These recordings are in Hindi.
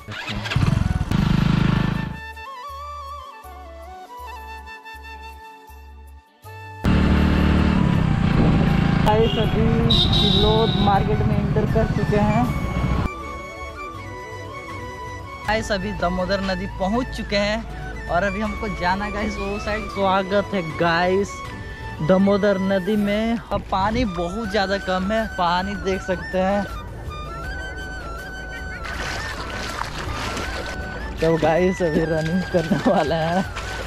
सभी सिलोद मार्केट में एंटर कर चुके हैं। गाइस अभी दामोदर नदी पहुंच चुके हैं और अभी हमको जाना गाइस वो साइड। स्वागत है गाइस दामोदर नदी में। अब पानी बहुत ज़्यादा कम है, पानी देख सकते हैं। तो गाइस अभी रनिंग करने वाला है।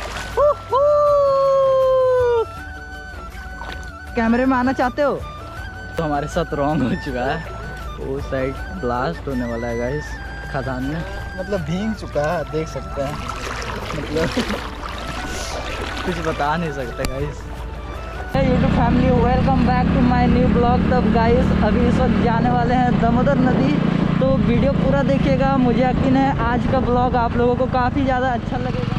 कैमरे में आना चाहते हो तो हमारे साथ रॉन्ग हो चुका है। वो साइड ब्लास्ट होने वाला है गाइस खदान में, मतलब भीग चुका है, देख सकते हैं। मतलब कुछ बता नहीं सकते guys. YouTube family welcome back to my new blog. तब गाइस अभी इस वक्त जाने वाले हैं दामोदर नदी, तो वीडियो पूरा देखिएगा। मुझे यकीन है आज का ब्लॉग आप लोगों को काफ़ी ज़्यादा अच्छा लगेगा।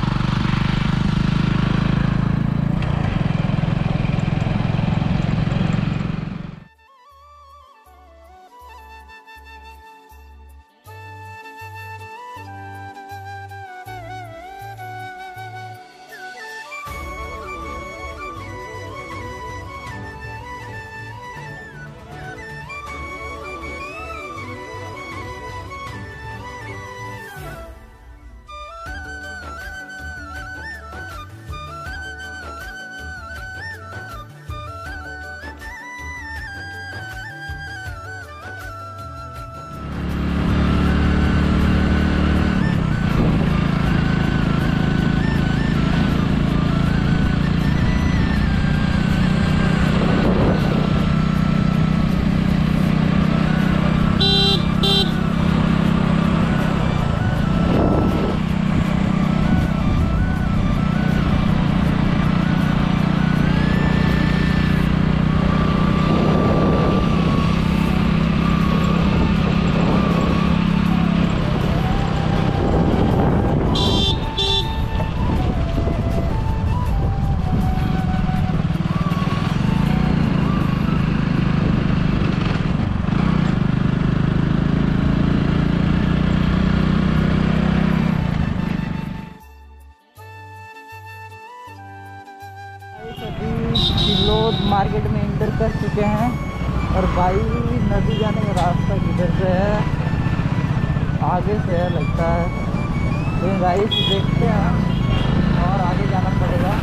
सिलोद मार्केट में एंटर कर चुके हैं और भाई नदी जाने का रास्ता किधर से है, आगे से है लगता है। तो गाइस देखते हैं और आगे जाना पड़ेगा।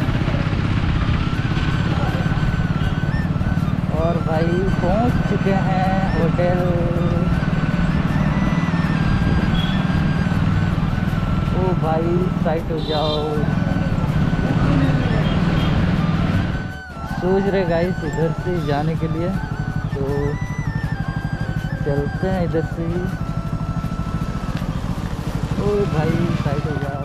और भाई पहुंच चुके हैं होटल। ओ भाई साइड हो जाओ। सोच रहे गाइस इधर से जाने के लिए, तो चलते हैं इधर से ही। ओ भाई साइड हो जाओ।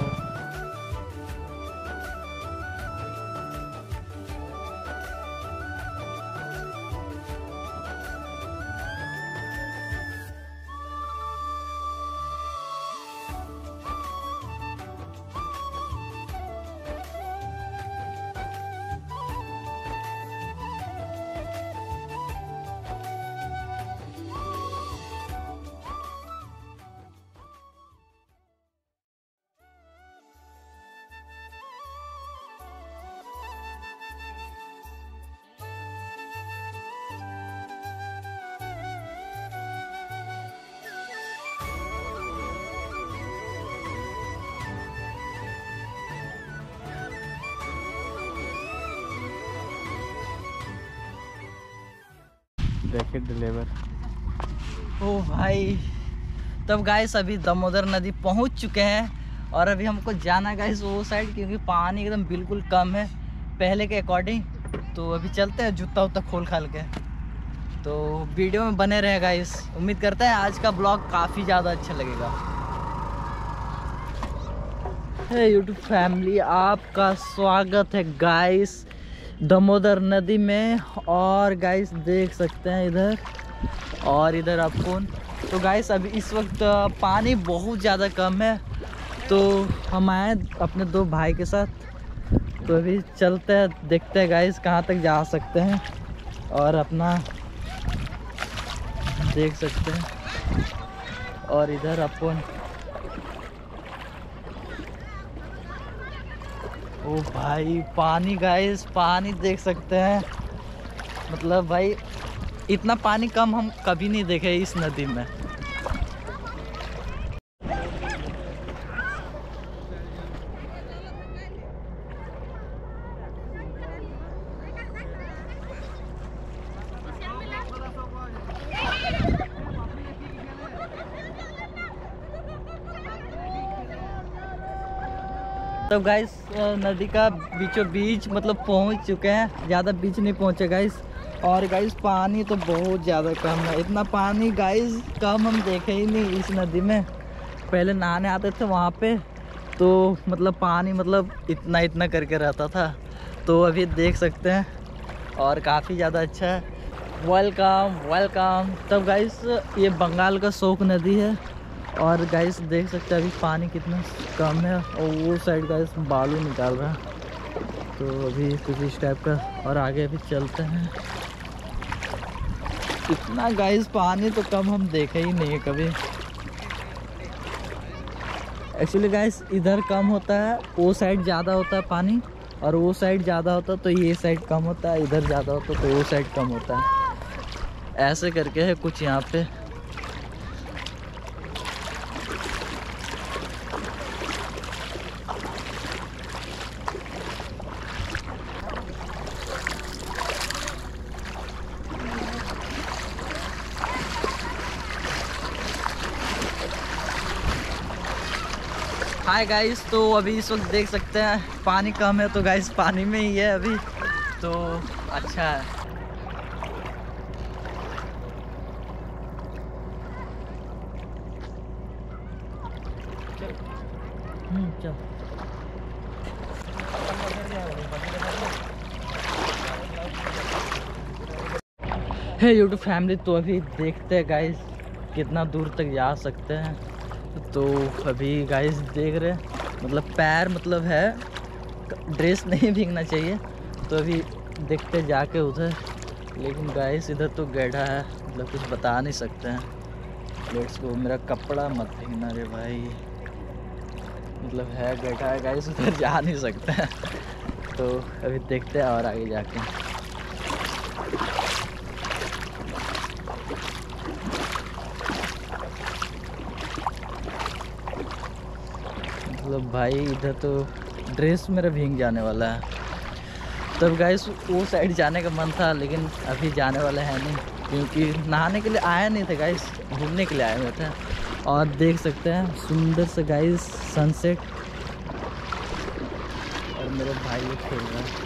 Jacket deliver. ओ भाई तब गाइस अभी दामोदर नदी पहुंच चुके हैं और अभी हमको जाना है गाइस वो साइड, क्योंकि पानी एकदम बिल्कुल कम है पहले के अकॉर्डिंग। तो अभी चलते हैं जूता उता खोल खाल के। तो वीडियो में बने रहे गाइस, उम्मीद करते हैं आज का ब्लॉग काफ़ी ज़्यादा अच्छा लगेगा। यूट्यूब फैमिली आपका स्वागत है गाइस दामोदर नदी में। और गाइस देख सकते हैं इधर और इधर आपको। तो गाइस अभी इस वक्त पानी बहुत ज़्यादा कम है, तो हम आए अपने दो भाई के साथ। तो अभी चलते हैं, देखते हैं गाइस कहाँ तक जा सकते हैं। और अपना देख सकते हैं और इधर अपन ओ भाई पानी गाइस, पानी देख सकते हैं। मतलब भाई इतना पानी कम हम कभी नहीं देखे इस नदी में। तो गाइस नदी का बीचों बीच मतलब पहुंच चुके हैं, ज़्यादा बीच नहीं पहुंचे गाइस। और गाइस पानी तो बहुत ज़्यादा कम है, इतना पानी गाइस कम हम देखे ही नहीं इस नदी में। पहले नहाने आते थे वहाँ पे तो मतलब पानी मतलब इतना इतना करके रहता था, तो अभी देख सकते हैं और काफ़ी ज़्यादा अच्छा है। Welcome welcome. तब गाइस ये बंगाल का शोक नदी है और गाइस देख सकते हैं अभी पानी कितना कम है और वो साइड गाइस बालू निकाल रहा है। तो अभी कुछ इस टाइप का और आगे अभी चलते हैं। इतना गाइस पानी तो कम हम देखे ही नहीं है कभी। एक्चुअली गाइस इधर कम होता है, वो साइड ज़्यादा होता है पानी, और वो साइड ज़्यादा होता है तो ये साइड कम होता है, इधर ज़्यादा होता है तो वो साइड कम होता है। ऐसे करके है कुछ यहाँ पे। हाय गाइस, तो अभी इस वक्त देख सकते हैं पानी कम है तो गाइस पानी में ही है अभी, तो अच्छा है। चल हे यूट्यूब फैमिली, तो अभी देखते हैं गाइस कितना दूर तक जा सकते हैं। तो अभी गाइस देख रहे हैं मतलब पैर मतलब है, ड्रेस नहीं भीगना चाहिए, तो अभी देखते जाके उधर। लेकिन गाइस इधर तो गड्ढा है, मतलब कुछ बता नहीं सकते हैं। Let's go. मेरा कपड़ा मत भीगना रे भाई, मतलब है गड्ढा है गाइस, उधर जा नहीं सकते हैं। तो अभी देखते हैं और आगे जाके। मतलब भाई इधर तो ड्रेस मेरा भीग जाने वाला है। तब गाइस वो साइड जाने का मन था लेकिन अभी जाने वाला है नहीं, क्योंकि नहाने के लिए आया नहीं थे गाइस, घूमने के लिए आए हुए थे। और देख सकते हैं सुंदर से गाइस सनसेट, और मेरे भाई लोग खेल रहे हैं।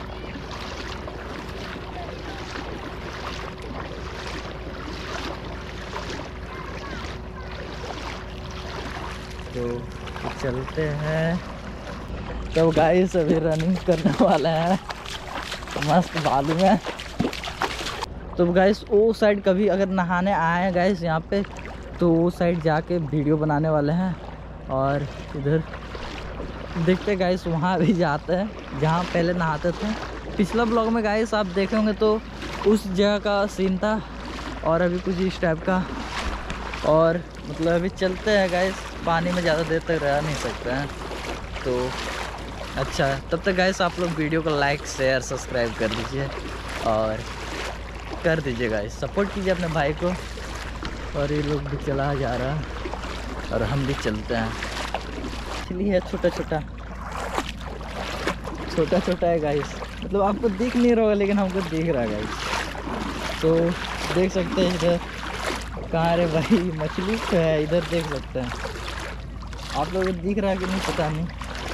तो चलते हैं। तो गाइस अभी रनिंग करने वाला है मस्त बालू में। तो गाइस वो साइड कभी अगर नहाने आए हैं गाइस यहाँ पे, तो वो साइड जाके वीडियो बनाने वाले हैं। और इधर देखते गाइस वहाँ भी जाते हैं जहाँ पहले नहाते थे। पिछला ब्लॉग में गाइस आप देखे होंगे तो उस जगह का सीन था, और अभी कुछ इस टाइप का। और मतलब अभी चलते हैं गाइस, पानी में ज़्यादा देर तक रह नहीं सकते हैं, तो अच्छा है। तब तक गाइस आप लोग वीडियो को लाइक शेयर सब्सक्राइब कर दीजिए और कर दीजिए गाइस, सपोर्ट कीजिए अपने भाई को। और ये लोग भी चला जा रहा है और हम भी चलते हैं। इसलिए छोटा छोटा छोटा छोटा है गाइस, मतलब आपको दिख नहीं रहा होगा लेकिन हमको दिख रहा है गाइस। तो देख सकते हैं इधर कहाँ रे भाई मछली तो है, इधर देख सकते हैं। आप लोगों को दिख रहा है कि नहीं पता नहीं।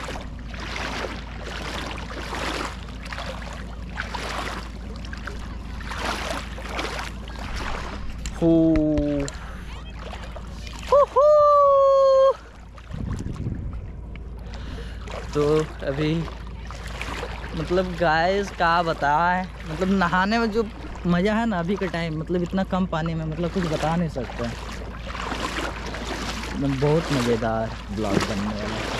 तो अभी मतलब गाइस क्या बताएं, मतलब नहाने में जो मज़ा है ना अभी के टाइम, मतलब इतना कम पानी में मतलब कुछ बता नहीं सकते। बहुत मज़ेदार ब्लॉग बनने वाला है।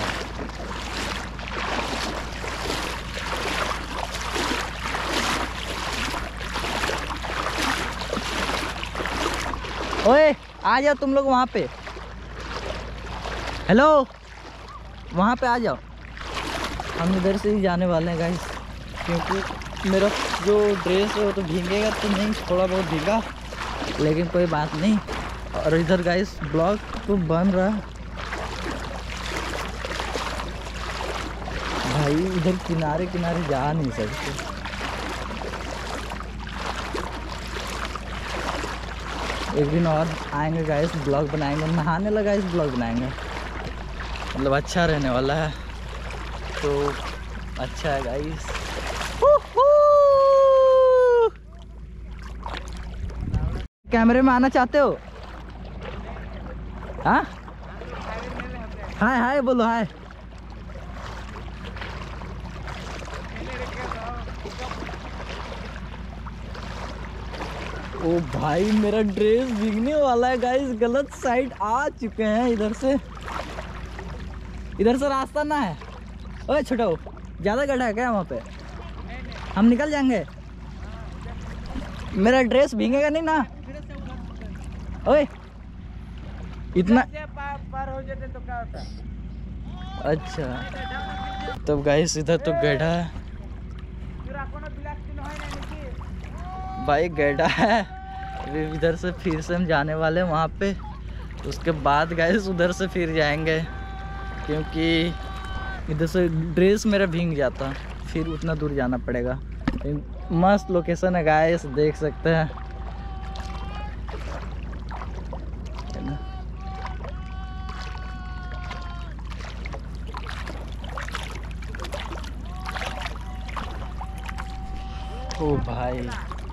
ओए आ जाओ तुम लोग वहाँ पे, हेलो वहाँ पे आ जाओ। हम इधर से ही जाने वाले हैं गाइस, क्योंकि मेरा जो ड्रेस है वो तो भीगेगा तो नहीं, थोड़ा बहुत भीगा, लेकिन कोई बात नहीं। और इधर गाइस ब्लॉग तो बन रहा है भाई, इधर किनारे किनारे जा नहीं सकते। एक दिन और आएंगे गाइस, ब्लॉग बनाएंगे, नहाने लगा इस ब्लॉग बनाएंगे, मतलब अच्छा रहने वाला है तो अच्छा है गाइस। कैमरे में आना चाहते हो? हाँ, हाय हाय बोलो हाय। ओ भाई मेरा ड्रेस भीगने वाला है गाइस, गलत साइड आ चुके हैं। इधर से रास्ता ना है। ओए छोटो, ज्यादा गड्ढा है क्या वहाँ पे? हम निकल जाएंगे। मेरा ड्रेस भीगेगा नहीं ना? ओए इतना पार हो जाते तो क्या होता? अच्छा तब गाइस इधर तो गड्ढा है भाई, गड्ढा है। अभी इधर से फिर से हम जाने वाले हैं वहाँ पे, उसके बाद गाइस उधर से फिर जाएंगे, क्योंकि इधर से ड्रेस मेरा भीग जाता, फिर उतना दूर जाना पड़ेगा। मस्त लोकेशन है गाइस, देख सकते हैं। ओ भाई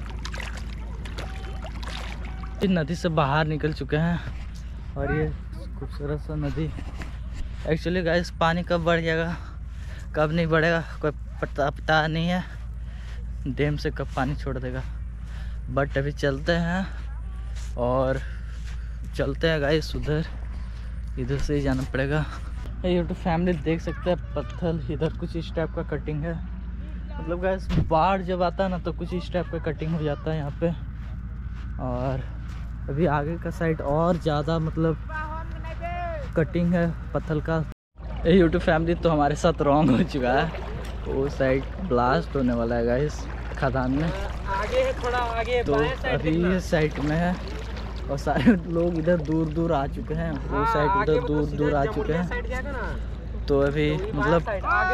इस नदी से बाहर निकल चुके हैं, और ये खूबसूरत सा नदी। एक्चुअली गाइस पानी कब बढ़ जाएगा कब नहीं बढ़ेगा कोई पता नहीं है, डैम से कब पानी छोड़ देगा। बट अभी चलते हैं और चलते हैं गाइस उधर, इधर से ही जाना पड़ेगा। ये तो फैमिली देख सकते हैं, पत्थर इधर कुछ इस टाइप का कटिंग है, मतलब गाइस बाढ़ जब आता है ना तो कुछ इस टाइप का कटिंग हो जाता है यहाँ पे। और अभी आगे का साइड और ज़्यादा मतलब कटिंग है पत्थर का। ये यूट्यूब फैमिली तो हमारे साथ रॉन्ग हो चुका है, वो साइड ब्लास्ट होने वाला है गाइस खदान में, आगे है थोड़ा आगे, तो अभी ये साइड में है और सारे लोग इधर दूर दूर आ चुके हैं, वो साइड उधर दूर दूर आ चुके हैं। तो अभी मतलब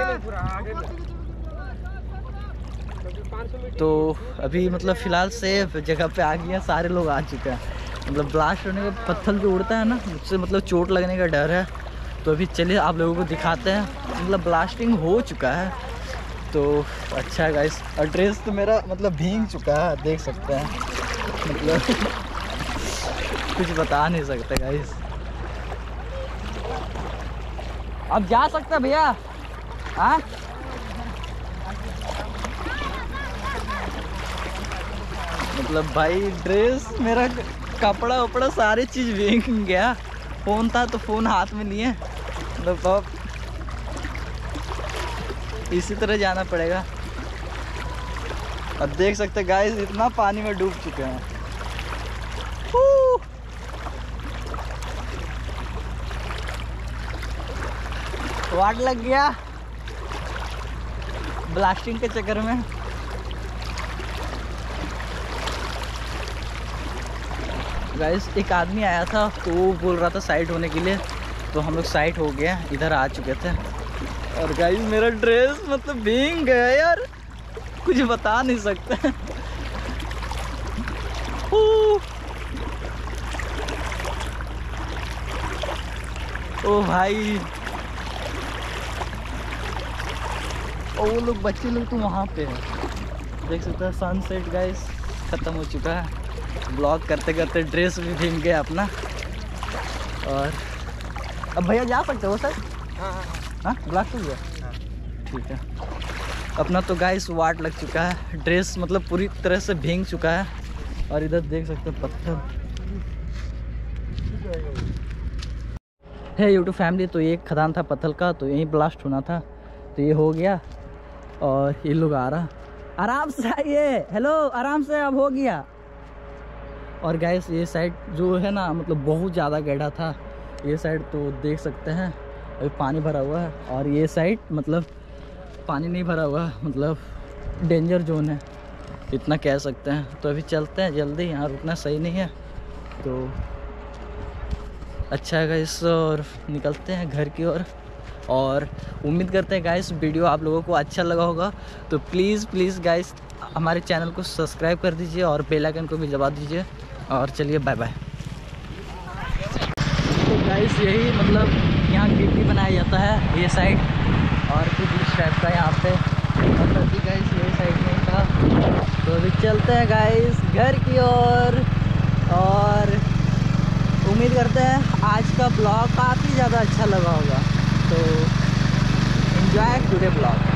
तो अभी मतलब फ़िलहाल सेफ जगह पे आ गया, सारे लोग आ चुके हैं। मतलब ब्लास्ट होने का पत्थर जो उड़ता है ना, उससे मतलब चोट लगने का डर है। तो अभी चलिए आप लोगों को दिखाते हैं, मतलब ब्लास्टिंग हो चुका है तो अच्छा है गाइस। और ड्रेस तो मेरा मतलब भीग चुका है, देख सकते हैं, मतलब कुछ बता नहीं सकते गाइस। अब जा सकते हैं भैया? हाँ मतलब भाई ड्रेस मेरा कपड़ा वपड़ा सारी चीज़ भीग गया। फ़ोन था तो फ़ोन हाथ में लिए, मतलब अब इसी तरह जाना पड़ेगा। अब देख सकते गाइस इतना पानी में डूब चुके हैं। वाट लग गया ब्लास्टिंग के चक्कर में। गाइस एक आदमी आया था तो वो बोल रहा था साइड होने के लिए, तो हम लोग साइड हो गए, इधर आ चुके थे। और गाइस मेरा ड्रेस मतलब भीग गया यार, कुछ बता नहीं सकते। ओ भाई, और वो लोग बच्चे लोग तो वहाँ पे है, देख सकते हैं। सनसेट गाइस ख़त्म हो चुका है, ब्लॉग करते करते ड्रेस भी भीग गया अपना। और अब भैया जा सकते हो सर? हाँ ब्लास्ट हो गया, ठीक है। अपना तो गाइस वाट लग चुका है, ड्रेस मतलब पूरी तरह से भीग चुका है। और इधर देख सकते हैं पत्थर है। यूट्यूब फैमिली तो ये खदान था पत्थर का, तो यहीं ब्लास्ट होना था, तो ये हो गया। और ये लोग आ रहा, आराम से आइए, हेलो आराम से, अब हो गया। और गाइस ये साइड जो है ना मतलब बहुत ज़्यादा गड्ढा था, ये साइड तो देख सकते हैं अभी पानी भरा हुआ है। और ये साइड मतलब पानी नहीं भरा हुआ, मतलब डेंजर जोन है इतना कह सकते हैं। तो अभी चलते हैं जल्दी, यहाँ रुकना सही नहीं है तो अच्छा है गाइस, और निकलते हैं घर की ओर। और उम्मीद करते हैं गाइस वीडियो आप लोगों को अच्छा लगा होगा, तो प्लीज़ गाइस हमारे चैनल को सब्सक्राइब कर दीजिए और बेल आइकन को भी दबा दीजिए। और चलिए बाय बाय। तो गाइस यही मतलब यहाँ गिट्टी बनाया जाता है ये साइड, और कुछ इस टाइप का यहाँ पे, और अभी गाइस यही साइड में था। तो अभी चलते हैं गाइस घर की ओर। और उम्मीद करते हैं आज का ब्लॉग काफ़ी ज़्यादा अच्छा लगा होगा, तो एंजॉय टुडे ब्लॉग।